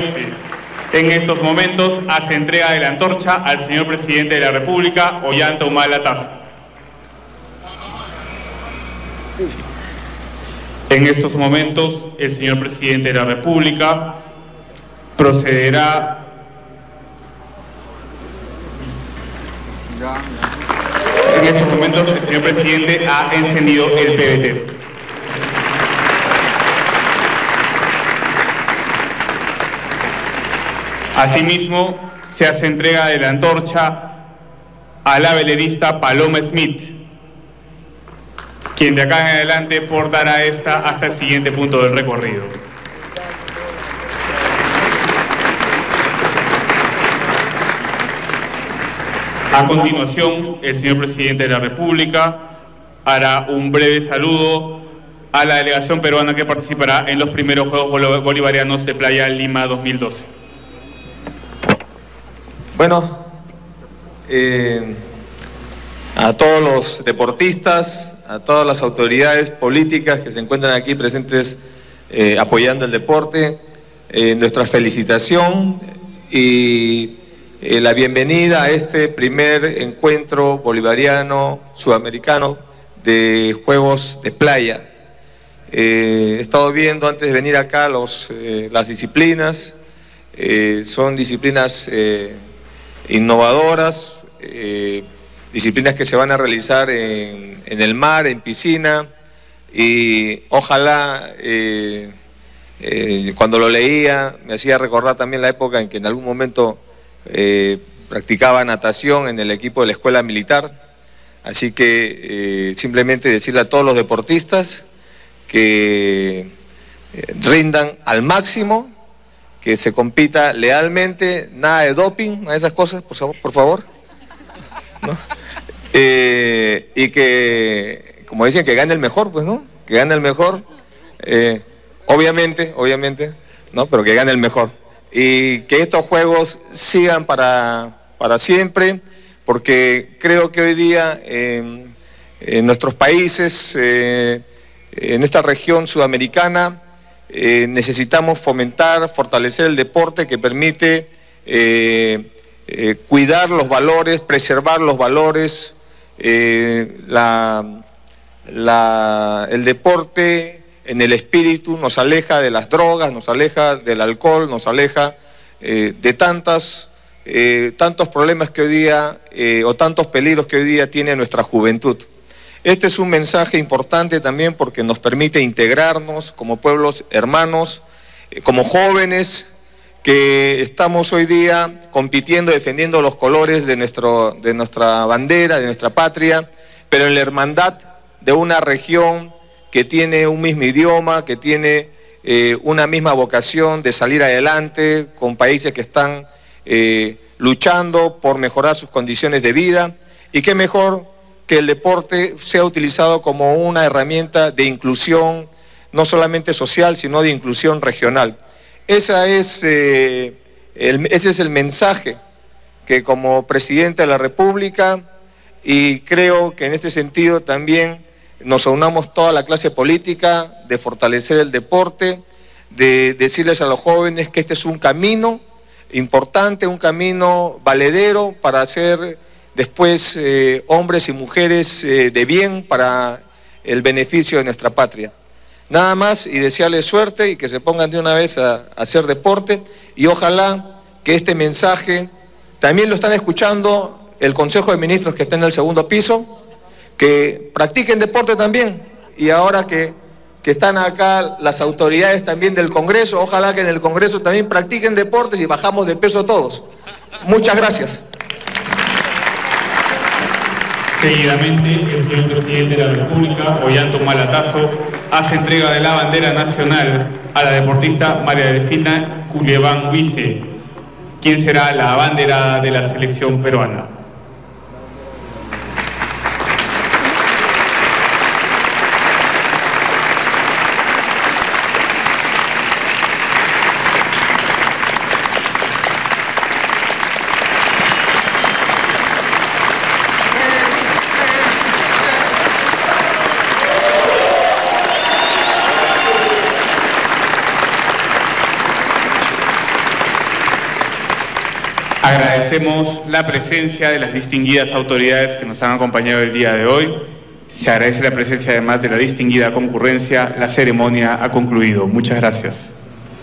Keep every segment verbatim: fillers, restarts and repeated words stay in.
En estos momentos hace entrega de la antorcha al señor Presidente de la República, Ollanta Humala Tazo. En estos momentos el señor Presidente de la República procederá En estos momentos el señor Presidente ha encendido el P V T. Asimismo, se hace entrega de la antorcha a la velerista Paloma Smith, quien de acá en adelante portará esta hasta el siguiente punto del recorrido. A continuación, el señor Presidente de la República hará un breve saludo a la delegación peruana que participará en los primeros Juegos Bolivarianos de Playa Lima dos mil doce. Bueno, eh, a todos los deportistas, a todas las autoridades políticas que se encuentran aquí presentes eh, apoyando el deporte, eh, nuestra felicitación y eh, la bienvenida a este primer encuentro bolivariano sudamericano de Juegos de Playa. Eh, he estado viendo antes de venir acá los, eh, las disciplinas, eh, son disciplinas eh, innovadoras, eh, disciplinas que se van a realizar en, en el mar, en piscina, y ojalá, eh, eh, cuando lo leía, me hacía recordar también la época en que en algún momento eh, practicaba natación en el equipo de la escuela militar, así que eh, simplemente decirle a todos los deportistas que eh, rindan al máximo, que se compita lealmente, nada de doping, nada de esas cosas, por favor, por favor. ¿No? Eh, y que, como dicen, que gane el mejor, pues, ¿no? Que gane el mejor, eh, obviamente, obviamente, ¿no? Pero que gane el mejor. Y que estos juegos sigan para, para siempre, porque creo que hoy día eh, en nuestros países, eh, en esta región sudamericana, Eh, necesitamos fomentar, fortalecer el deporte que permite eh, eh, cuidar los valores, preservar los valores. Eh, la, la, el deporte en el espíritu nos aleja de las drogas, nos aleja del alcohol, nos aleja eh, de tantas, eh, tantos problemas que hoy día, eh, o tantos peligros que hoy día tiene nuestra juventud. Este es un mensaje importante también porque nos permite integrarnos como pueblos hermanos, eh, como jóvenes que estamos hoy día compitiendo, defendiendo los colores de, nuestro, de nuestra bandera, de nuestra patria, pero en la hermandad de una región que tiene un mismo idioma, que tiene eh, una misma vocación de salir adelante, con países que están eh, luchando por mejorar sus condiciones de vida, y qué mejor que el deporte sea utilizado como una herramienta de inclusión, no solamente social, sino de inclusión regional. Esa es, eh, el, ese es el mensaje que como Presidente de la República, y creo que en este sentido también nos aunamos toda la clase política, de fortalecer el deporte, de decirles a los jóvenes que este es un camino importante, un camino valedero para hacer después eh, hombres y mujeres eh, de bien para el beneficio de nuestra patria. Nada más, y desearles suerte y que se pongan de una vez a, a hacer deporte, y ojalá que este mensaje también lo están escuchando el Consejo de Ministros que está en el segundo piso, que practiquen deporte también, y ahora que, que están acá las autoridades también del Congreso, ojalá que en el Congreso también practiquen deportes y bajamos de peso todos. Muchas gracias. Seguidamente, el señor Presidente de la República, Ollanta Humala Tazo, hace entrega de la bandera nacional a la deportista María Delfina Culieván Huize, quien será la abanderada de la selección peruana. Agradecemos la presencia de las distinguidas autoridades que nos han acompañado el día de hoy. Se agradece la presencia además de la distinguida concurrencia. La ceremonia ha concluido. Muchas gracias.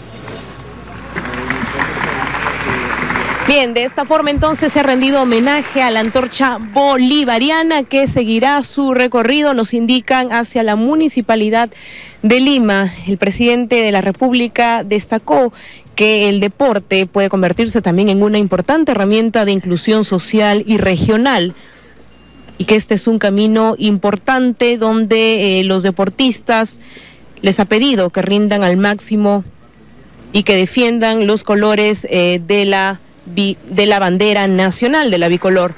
Bien, de esta forma entonces se ha rendido homenaje a la antorcha bolivariana que seguirá su recorrido, nos indican, hacia la Municipalidad de Lima. El presidente de la República destacó que el deporte puede convertirse también en una importante herramienta de inclusión social y regional, y que este es un camino importante donde eh, los deportistas les ha pedido que rindan al máximo y que defiendan los colores eh, de la de la bandera nacional, de la bicolor.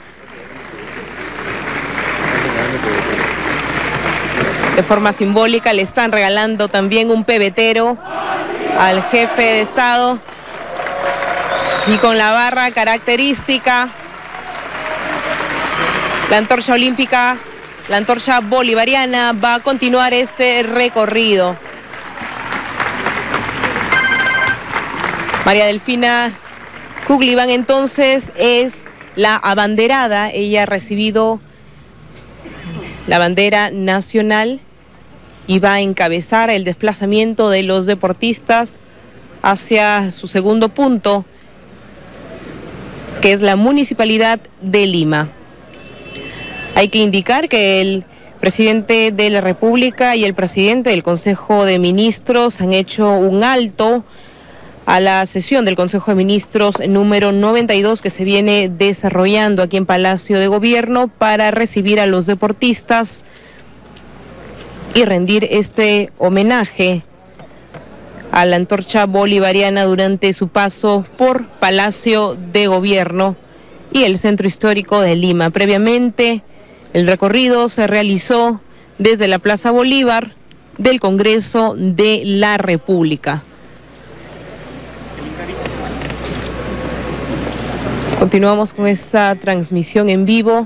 De forma simbólica le están regalando también un pebetero al jefe de Estado, y con la barra característica, la antorcha olímpica, la antorcha bolivariana va a continuar este recorrido. María Delfina Cugliban entonces es la abanderada. Ella ha recibido la bandera nacional y va a encabezar el desplazamiento de los deportistas hacia su segundo punto, que es la Municipalidad de Lima. Hay que indicar que el presidente de la República y el presidente del Consejo de Ministros han hecho un alto a la sesión del Consejo de Ministros número noventa y dos que se viene desarrollando aquí en Palacio de Gobierno para recibir a los deportistas y rendir este homenaje a la antorcha bolivariana durante su paso por Palacio de Gobierno y el Centro Histórico de Lima. Previamente, el recorrido se realizó desde la Plaza Bolívar del Congreso de la República. Continuamos con esta transmisión en vivo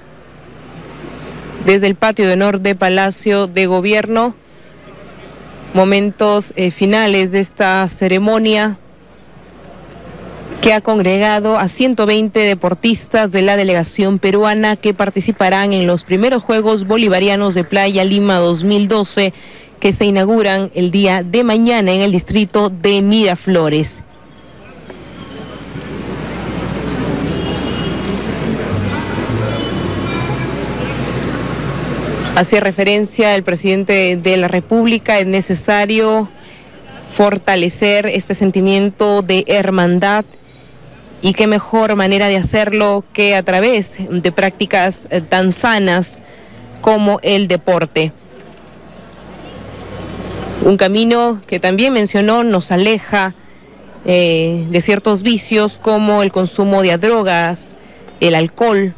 desde el patio de honor de Palacio de Gobierno. Momentos eh, finales de esta ceremonia que ha congregado a ciento veinte deportistas de la delegación peruana que participarán en los primeros Juegos Bolivarianos de Playa Lima dos mil doce, que se inauguran el día de mañana en el distrito de Miraflores. Hacía referencia el presidente de la República, es necesario fortalecer este sentimiento de hermandad, y qué mejor manera de hacerlo que a través de prácticas tan sanas como el deporte. Un camino que también mencionó nos aleja eh, de ciertos vicios como el consumo de drogas, el alcohol,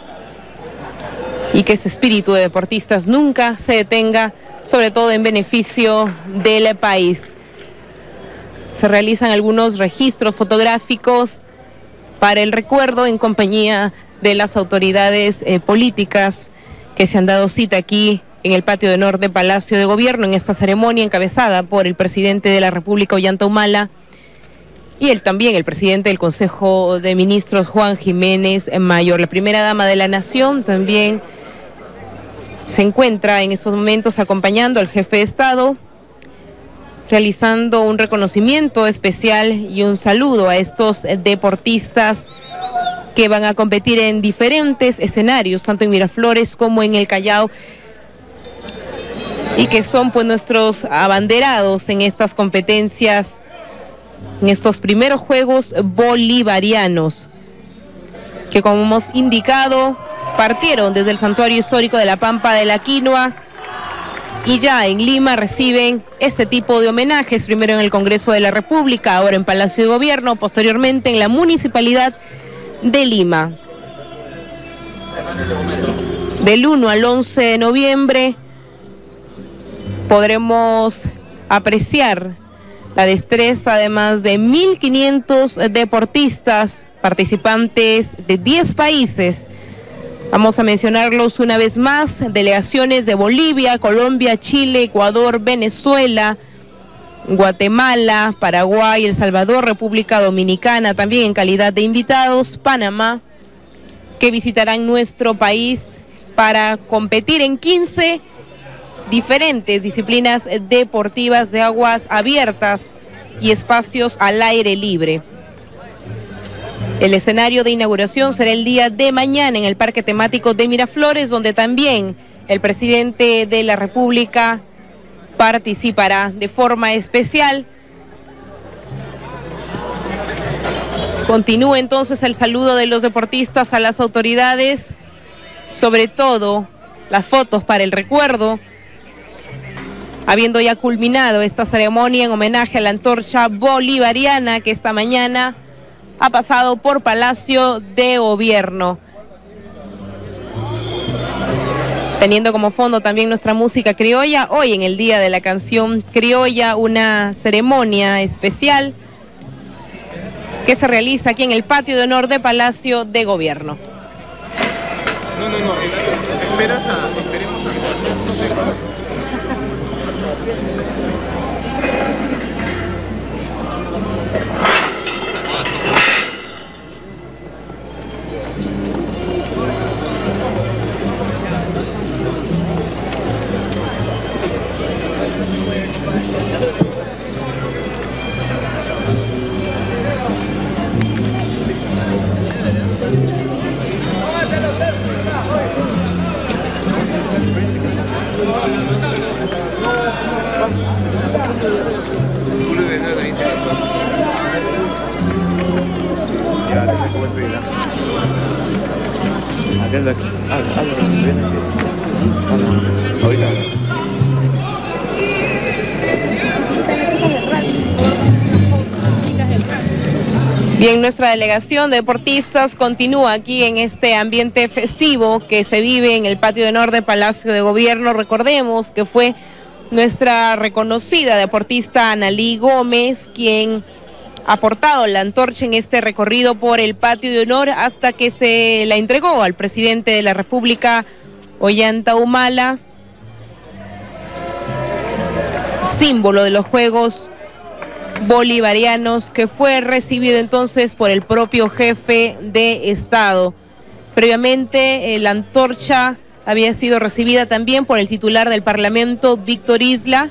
y que ese espíritu de deportistas nunca se detenga, sobre todo en beneficio del país. Se realizan algunos registros fotográficos para el recuerdo en compañía de las autoridades eh, políticas que se han dado cita aquí en el patio de honor de Palacio de Gobierno en esta ceremonia encabezada por el presidente de la República, Ollanta Humala, y él también, el presidente del Consejo de Ministros, Juan Jiménez Mayor. La primera dama de la Nación también se encuentra en estos momentos acompañando al jefe de Estado, realizando un reconocimiento especial y un saludo a estos deportistas que van a competir en diferentes escenarios, tanto en Miraflores como en el Callao, y que son pues nuestros abanderados en estas competencias, en estos primeros Juegos Bolivarianos, que como hemos indicado, partieron desde el Santuario Histórico de la Pampa de la Quinoa y ya en Lima reciben este tipo de homenajes, primero en el Congreso de la República, ahora en Palacio de Gobierno, posteriormente en la Municipalidad de Lima. Del uno al once de noviembre podremos apreciar la destreza de más de mil quinientos deportistas participantes de diez países. Vamos a mencionarlos una vez más: delegaciones de Bolivia, Colombia, Chile, Ecuador, Venezuela, Guatemala, Paraguay, El Salvador, República Dominicana, también en calidad de invitados, Panamá, que visitarán nuestro país para competir en quince diferentes disciplinas deportivas de aguas abiertas y espacios al aire libre. El escenario de inauguración será el día de mañana en el Parque Temático de Miraflores, donde también el presidente de la República participará de forma especial. Continúa entonces el saludo de los deportistas a las autoridades, sobre todo las fotos para el recuerdo, habiendo ya culminado esta ceremonia en homenaje a la antorcha bolivariana que esta mañana ha pasado por Palacio de Gobierno. Teniendo como fondo también nuestra música criolla, hoy en el Día de la Canción Criolla, una ceremonia especial que se realiza aquí en el patio de honor de Palacio de Gobierno. No, no, no, esperas a, esperemos a... Bien, nuestra delegación de deportistas continúa aquí en este ambiente festivo que se vive en el patio de honor de Palacio de Gobierno. Recordemos que fue nuestra reconocida deportista Analí Gómez quien ha portado la antorcha en este recorrido por el patio de honor hasta que se la entregó al presidente de la República, Ollanta Humala, símbolo de los Juegos Bolivarianos, que fue recibido entonces por el propio jefe de Estado. Previamente, eh, la antorcha había sido recibida también por el titular del Parlamento, Víctor Isla,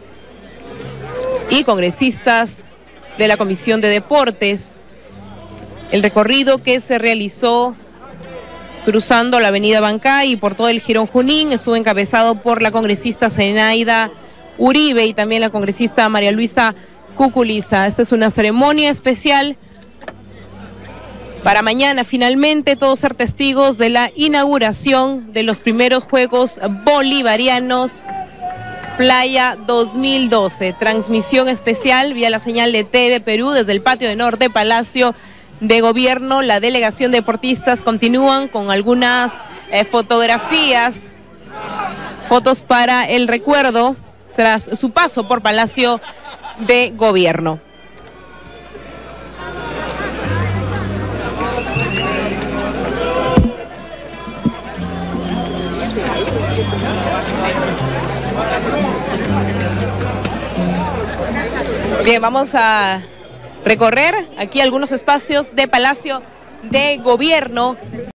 y congresistas de la Comisión de Deportes. El recorrido que se realizó cruzando la avenida Bancay y por todo el Jirón Junín estuvo encabezado por la congresista Zenaida Uribe y también la congresista María Luisa Cuculiza. Esta es una ceremonia especial para mañana, finalmente, todos ser testigos de la inauguración de los primeros Juegos Bolivarianos Playa dos mil doce. Transmisión especial vía la señal de T V Perú desde el patio de honor de Palacio de Gobierno. La delegación de deportistas continúan con algunas eh, fotografías, fotos para el recuerdo tras su paso por Palacio de Gobierno. Bien, vamos a recorrer aquí algunos espacios de Palacio de Gobierno.